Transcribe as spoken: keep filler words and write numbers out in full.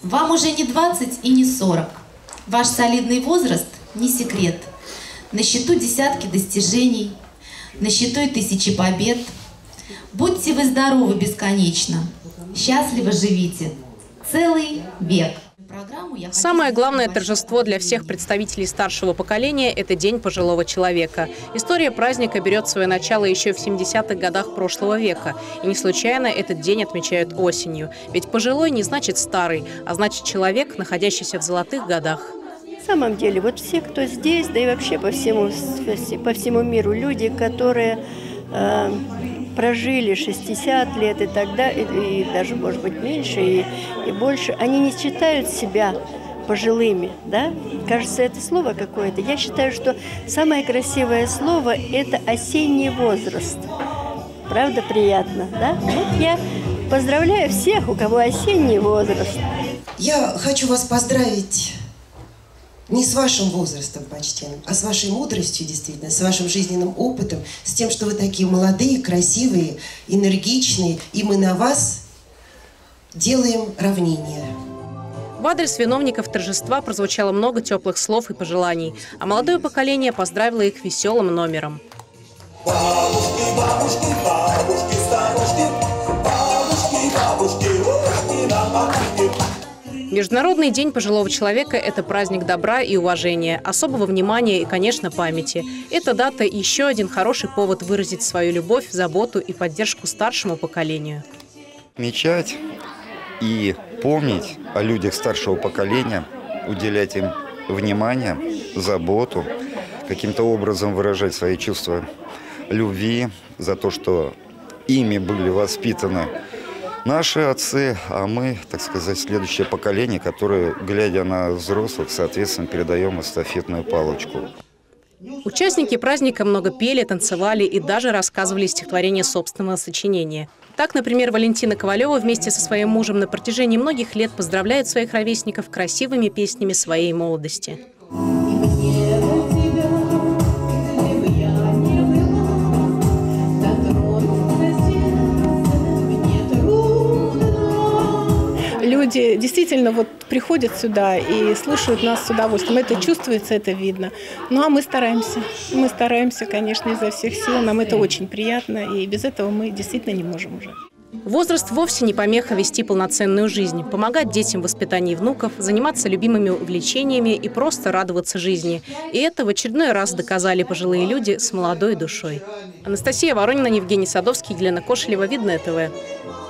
Вам уже не двадцать и не сорок. Ваш солидный возраст не секрет. На счету десятки достижений, на счету и тысячи побед. Будьте вы здоровы бесконечно, счастливо живите целый век. Самое главное торжество для всех представителей старшего поколения – это День пожилого человека. История праздника берет свое начало еще в семидесятых годах прошлого века. И не случайно этот день отмечают осенью. Ведь пожилой не значит старый, а значит человек, находящийся в золотых годах. На самом деле, вот все, кто здесь, да и вообще по всему, по всему миру, люди, которые э, прожили шестьдесят лет и тогда, и, и даже, может быть, меньше, и, и больше, они не считают себя пожилыми, да? Кажется, это слово какое-то. Я считаю, что самое красивое слово – это осенний возраст. Правда, приятно, да? Вот я поздравляю всех, у кого осенний возраст. Я хочу вас поздравить не с вашим возрастом почтенным, а с вашей мудростью, действительно, с вашим жизненным опытом, с тем, что вы такие молодые, красивые, энергичные, и мы на вас делаем равнение. В адрес виновников торжества прозвучало много теплых слов и пожеланий, а молодое поколение поздравило их веселым номером. Бабушки, бабушки, бабушки, старушки, бабушки, бабушки, бабушки, бабушки. Международный день пожилого человека – это праздник добра и уважения, особого внимания и, конечно, памяти. Эта дата – еще один хороший повод выразить свою любовь, заботу и поддержку старшему поколению. Мечтать и помнить о людях старшего поколения, уделять им внимание, заботу, каким-то образом выражать свои чувства любви за то, что ими были воспитаны наши отцы, а мы, так сказать, следующее поколение, которое, глядя на взрослых, соответственно, передаем эстафетную палочку. Участники праздника много пели, танцевали и даже рассказывали стихотворения собственного сочинения. Так, например, Валентина Ковалева вместе со своим мужем на протяжении многих лет поздравляет своих ровесников красивыми песнями своей молодости. Люди действительно вот приходят сюда и слушают нас с удовольствием. Это чувствуется, это видно. Ну а мы стараемся. Мы стараемся, конечно, изо всех сил. Нам это очень приятно. И без этого мы действительно не можем уже. Возраст вовсе не помеха вести полноценную жизнь, помогать детям в воспитании внуков, заниматься любимыми увлечениями и просто радоваться жизни. И это в очередной раз доказали пожилые люди с молодой душой. Анастасия Воронина, Евгений Садовский, Елена Кошелева, Видное ТВ.